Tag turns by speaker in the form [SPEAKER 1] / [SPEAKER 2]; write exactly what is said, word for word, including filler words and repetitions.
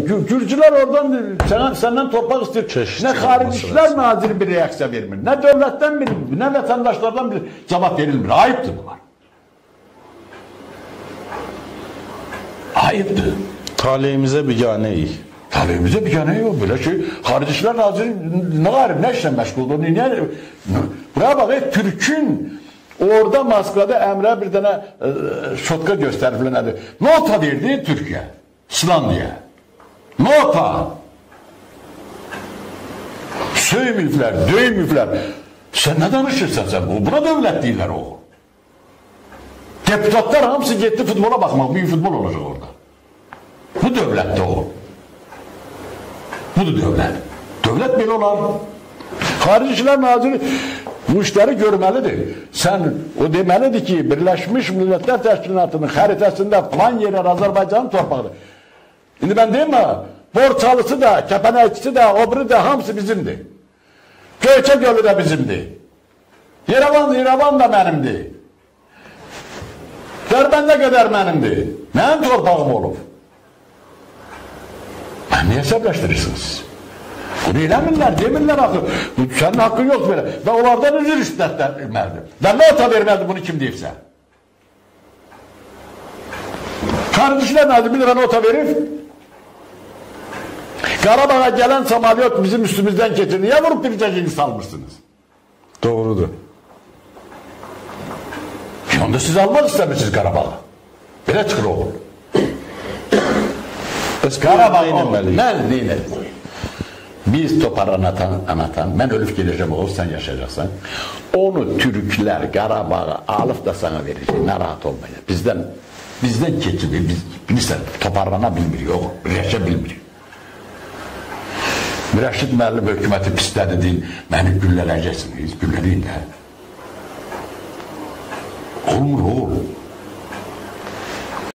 [SPEAKER 1] Gürcülər oradan sən, səndən torpaq istəyir. Nə Xarici İşlər Naziri bir reaksiya vermir, nə dövlətdən bir, nə vətəndaşlardan bir cavab verilmir. Ayıbdır bunlar. Ayıbdır.
[SPEAKER 2] Taleyimizə biganəyik.
[SPEAKER 1] Taleyimizə biganə yox. Belə ki, Xarici İşlər Naziri nə qarib, nə işlə məşğuldur? Buraya bax, Türkün orada Moskvada Əmrə bir dənə şotka göstərib, nədir? Nota verdi Türkiyə, İslandiya. Nota. Söymüyüblər, döymüyüblər. Sən nə danışırsan sən? Buna dövlət deyirlər o. Deputatlar hamısı getdi futbola baxmaq. Büyük futbol olacaq orada. Bu dövlətdə o. Budur dövlət. Dövlət belə olar. Xarici İşlər Naziri bu işləri görməlidir. Sən o deməlidir ki, Birləşmiş Millətlər Təşkilatının xəritəsində plan yerlər Azərbaycanın torpağıdır. İndi mən deyim mi? Borçalısı da, kəpənəkçisi də, obri də hamısı bizimdir. Göyçə gölü də bizimdir. Yerevan, Yerevan da mənimdir. Dərbəndə qədər mənimdir. Mənim torpağım olub. Mən niyə səbləşdirirsiniz? Bunu eləmirlər, demirlər axı. Sənin haqqın yoxdur belə. Və onlardan üzür istətdirməlidir. Və nota verməlidir bunu kim deyirsə. Xarici İşlər Naziri bir lira nota verir. Qarabağa gələn samalyot bizim üstümüzdən keçir. Niyə vurup bir cəcini salmışsınız?
[SPEAKER 2] Doğrudur.
[SPEAKER 1] Onda siz almaq istəmirsiniz Qarabağı. Belə çıxır oğul. Qarabağı olmalıyıq. Mən neynədim? Biz toparlan atan, anatan, mən ölüb geləcəm oğul, sən yaşayacaqsan. Onu Türklər Qarabağı alıp da sana verecek. Narahat olmayın. Bizdən, bizdən keçilir. Biz, bilirsən, toparlana bilmirik oğul. Birləşə bilmirik. Rəşid müəllim hökuməti pislədi deyin, məni güllələyəcəksiniz, güllələyin də. Olmur oğul.